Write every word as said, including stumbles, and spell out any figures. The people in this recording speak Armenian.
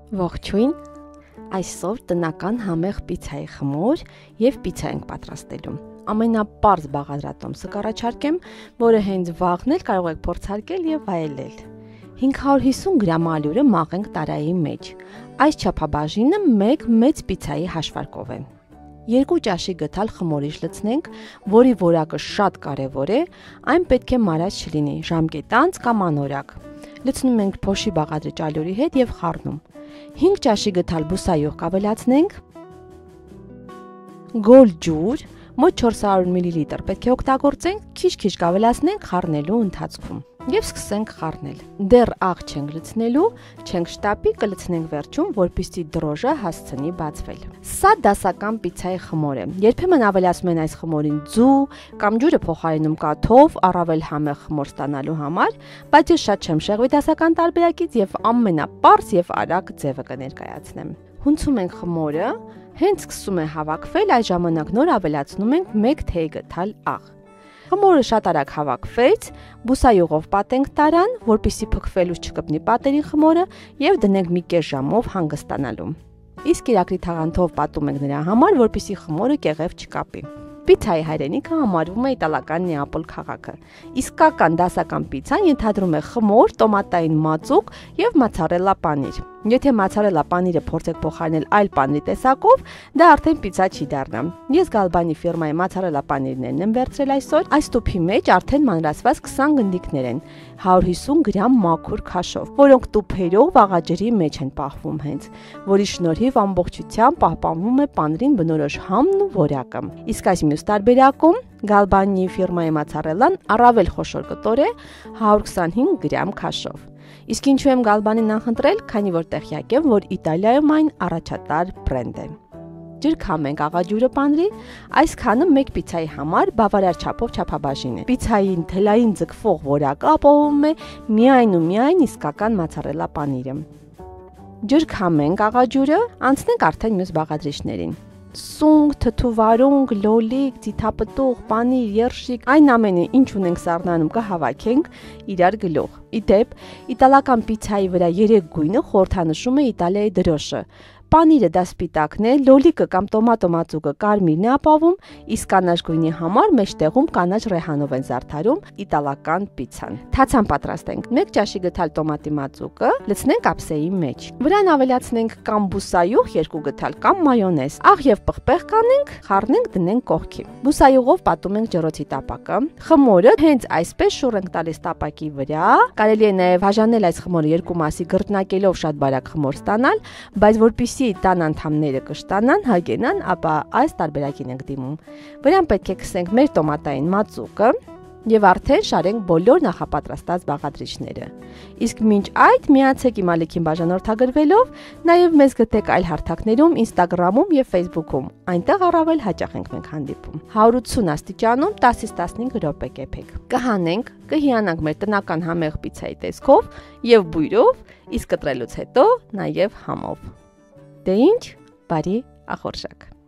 Ողջույն, այսօր տնական համեղ պիցայի խմոր և պիցա ենք պատրաստելու։ Ամենապարզ բաղադրատոմսը կառաջարկեմ, որը հենց վաղն էլ կարող եք փորձարկել և վայելել։ հինգ հարյուր հիսուն գրամ ալյուրը մաղենք տարայի մեջ։ Այս չափաբաժինը մեկ մեծ պիցայի հաշվարկով է։ Երկու ճաշի գթալ խմորիչ լցնենք, որի որակը շատ կարևոր է, այն պետք է մարած չլինի, ժամկետ անց կամ անորակ։ Լցնում ենք փոշի բաղադրիչ ալյուրի հետ և խառնում։ հինգ ճաշի գթալ բուսայուղ կավելացնենք, գոլ ջուր, մոտ չորս հարյուր միլիլիտր պետք է օգտագործենք, քիչ-քիչ կավելացնենք խառնելու ընթացքում և սկսենք խառնել։ Դեռ աղ չենք լցնելու, չենք շտապի, կլցնենք վերջում, որպեսզի դրոժը հասցնի բացվել։ Սա դասական պիցայի խմոր է։ Երբեմն ավելացնում են այս խմորին ձու կամ ջուրը փոխարինում կաթով, առավել համեղ խմոր ստանալու համար, բայց ես շատ չեմ շեղվի դասական տարբերակից և ամենապարզ և արագ ձևը կներկայացնեմ։ Հունցում ենք խմորը, հենց սկսում է հավաքվել, այդ ժամանակ նոր ավելացնում ենք մեկ թեյ գթալ աղ։ Խմորը շատ արագ հավաքվեց, բուսայուղով պատենք տարան, որպեսզի փքվելուց չկպնի պատերին խմորը և դնենք մի կես ժամով հանգստանալու։ Իսկ կերակրի թաղանթով պատում ենք նրա համար, որպեսզի խմորը կեղև չկապի։ Պիցայի հայրենիքը համարվում է իտալական Նեապոլ քաղաքը։ Իսկական դասական պիցան ենթադրում է խմոր, տոմատային մածուկ և մոցարելա պանիր։ Եթե մոցարելա պանիրը փորձեք փոխարինել այլ պանիրի տեսակով, դա արդեն պիցա չի դառնա։ Ես Գալբանի ֆիրմայի մոցարելա պանիրներն եմ վերցրել այսօր։ Այս տուփի մեջ արդեն մանրացված քսան գնդիկներ են, հարյուր հիսուն գրամ մաքուր քաշով, որոնք տուփերով աղաջրի մեջ են պահվում հենց, որի շնորհիվ ամբողջությամբ պահպանվում է պանիրին բնորոշ համն ու որակը։ Իսկ այս մյուս տարբերակում Գալբանի ֆիրմայի մոցարելան առավել խոշոր կտոր է, հարյուր քսանհինգ գրամ քաշով։ Իսկ ինչու եմ Գալբանին նախընտրել, քանի որ տեղյակ եմ, որ Իտալիայում այն առաջատար բրենդ է։ Ջրքամենք աղաջուրը պանրի, այսքանը մեկ պիցայի համար բավարար չափով չափաբաժին է։ Պիցային թելային ձգվող որակը ապահովում է միայն ու միայն իսկական մոցարելա պանիրը։ Ջրքամենք աղաջուրը, անցնենք արդեն մյուս բաղադրիչներին։ Սունգ, թթուվարունգ, լոլիկ, ձիթապտուղ, պանիր, երշիկ, այն ամենը, ինչ ունենք սառնանում կհավաքենք իրար գլուխ։ Ի դեպ, իտալական պիցայի վրա երեք գույնը խորհրդանշում է Իտալիայի դրոշը։ Պանիրը դա սպիտակն է, լոլիկը կամ տոմատո մածուկը կարմիրն է ապավում, իսկ կանաչ գույնի համար մեջտեղում կանաչ ռեհանով են զարդարում իտալական պիցան։ Թացան պատրաստենք։ մեկ ճաշի գթալ տոմատի մածուկը լցնենք ափսեի մեջ։ Վրան ավելացնենք կամ բուսայուղ երկու գթալ կամ մայոնեզ։ Աղ և պղպեղ կանենք, խառնենք, դնենք կողքի։ Բուսայուղով պատում ենք ջրոցի տապակը։ Խմորը հենց այսպես շուռ ենք տալիս տապակի վրա։ Կարելի է նաև բաժանել այս խմորը երկու մասի, գռտնակելով շատ բարակ խմոր ստանալ, բայց որպեսզի տան անդամները կշտանան, հագենան, ապա այս տարբերակին ենք դիմում։ Վրան պետք է քսենք մեր տոմատային մածուկը և արդեն շարենք բոլոր նախապատրաստած բաղադրիչները։ Իսկ մինչ այդ միացեք իմ ալիքին բաժանորդագրվելով, նաև մեզ գտեք այլ հարթակներում, Ինստագրամում և Ֆեյսբուքում, այնտեղ առավել հաճախ ենք մենք հանդիպում։ հարյուր ութ աստիճանում տասից տասնհինգ րոպե կեփեք։ Կհանենք, կհիանանք մեր տնական համեղ պիցայի տեսքով և բույրով, իսկ կտրելուց հետո նաև համով։ Դե ինչ, բարի ախորժակ։